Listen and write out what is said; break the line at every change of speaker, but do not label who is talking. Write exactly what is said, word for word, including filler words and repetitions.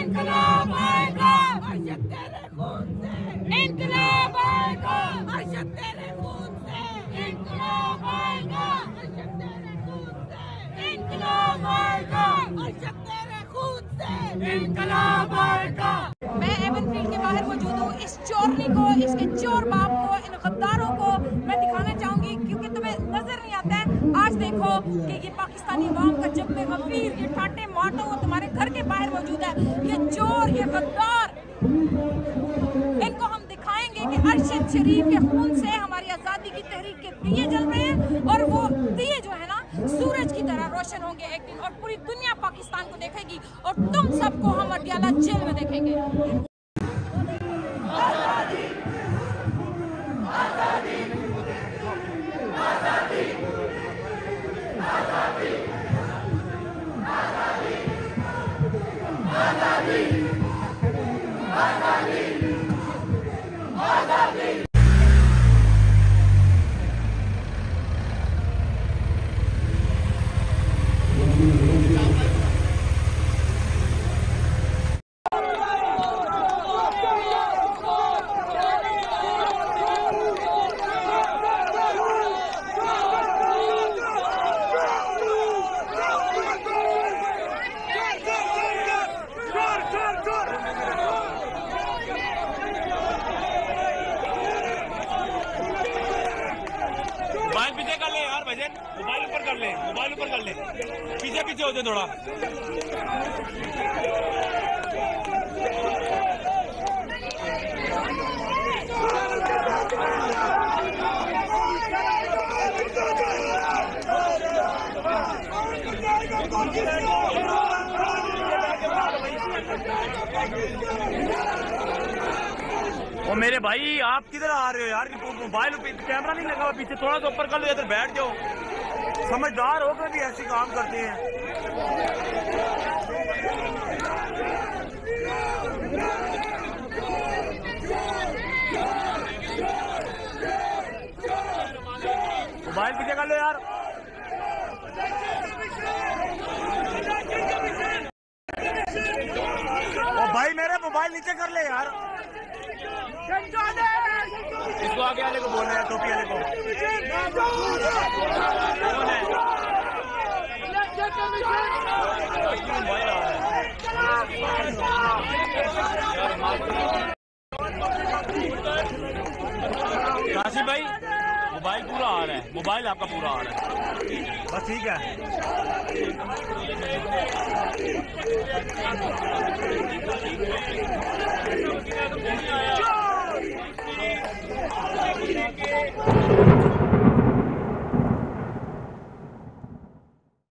इंकलाब आएगा अर्शद तेरे खून से, इंकलाब आएगा अर्शद तेरे खून से, इंकलाब आएगा अर्शद तेरे खून से, इंकलाब आएगा अर्शद तेरे खून से, इंकलाब आएगा। मैं एवन फील्ड के बाहर मौजूद हूँ। इस चोरनी को, इसके चोर बाप को, इन गद्दारों को मैं दिखाना चाहूंगी क्योंकि तुम्हें नजर नहीं आता है। आज देखो कि ये पाकिस्तानी अवाम का जब में गफीर, ये ठाटे मारता हुआ तुम्हारे घर के बाहर मौजूद है। ये चोर, ये गद्दार, इनको हम दिखाएंगे कि अरशद शरीफ के खून से हमारी आज़ादी की तहरीक के दिए जल रहे हैं और वो दिए जो है ना सूरज की तरह रोशन होंगे एक दिन और पूरी दुनिया पाकिस्तान को देखेगी और तुम सबको हम अटियाला जेल में देखेंगे। आज़ादी, आज़ादी, आज़ादी, आज़ादी, आज़ादी, आज़ादी, आज़ादी, आज़ादी।
मोबाइल पीछे कर ले यार भजन, मोबाइल ऊपर कर ले, मोबाइल ऊपर कर ले, पीछे पीछे होते थोड़ा। ओ मेरे भाई आप किधर आ रहे हो यार? मोबाइल पे कैमरा नहीं लगा हुआ, पीछे थोड़ा सा ऊपर कर लो, इधर बैठ जाओ। समझदार होकर भी ऐसे काम करते हैं। मोबाइल पीछे कर लो यार। ओ भाई मेरे मोबाइल नीचे कर ले यार। इसको आगे वाले को बोलना है, टोपी वाले को। काशी भाई मोबाइल पूरा आ रहा है, मोबाइल आपका पूरा आ रहा है, बस ठीक है।